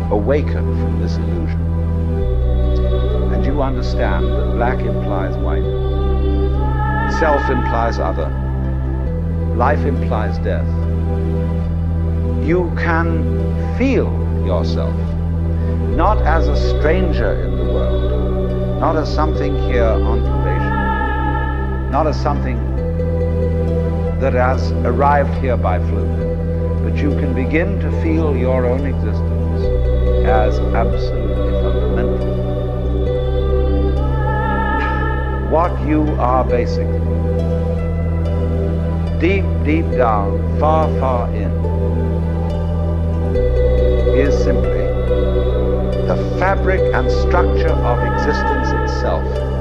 awaken from this illusion, and you understand that black implies white, self implies other, life implies death, you can feel yourself not as a stranger in the world, not as something here on probation, not as something that has arrived here by fluke, but you can begin to feel your own existence as absolutely fundamental. What you are basically, deep, deep down, far, far in, is simply the fabric and structure of existence itself.